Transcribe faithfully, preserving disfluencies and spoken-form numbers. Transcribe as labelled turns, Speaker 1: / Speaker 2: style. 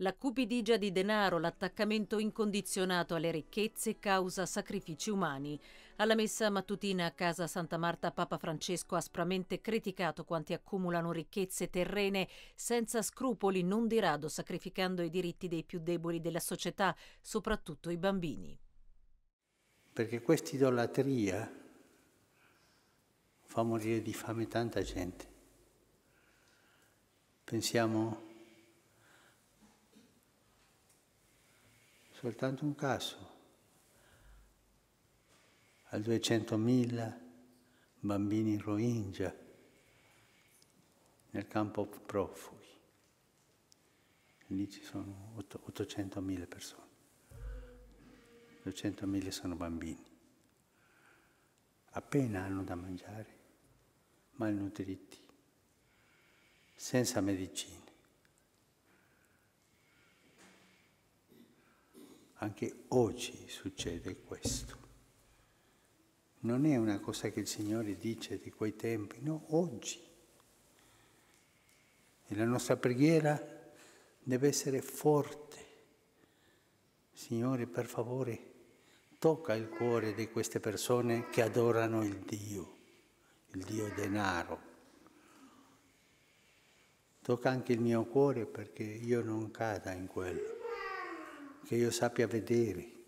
Speaker 1: La cupidigia di denaro, l'attaccamento incondizionato alle ricchezze causa sacrifici umani. Alla messa mattutina a casa Santa Marta, Papa Francesco ha aspramente criticato quanti accumulano ricchezze terrene senza scrupoli, non di rado sacrificando i diritti dei più deboli della società, soprattutto i bambini.
Speaker 2: Perché questa idolatria fa morire di fame tanta gente. Pensiamo soltanto un caso, a duecentomila bambini Rohingya nel campo profughi. Lì ci sono ottocentomila persone, duecentomila sono bambini. Appena hanno da mangiare, malnutriti, senza medicine. Anche oggi succede questo. Non è una cosa che il Signore dice di quei tempi, no, oggi. E la nostra preghiera deve essere forte. Signore, per favore, tocca il cuore di queste persone che adorano il Dio, il Dio denaro. Tocca anche il mio cuore perché io non cada in quello, che io sappia vedere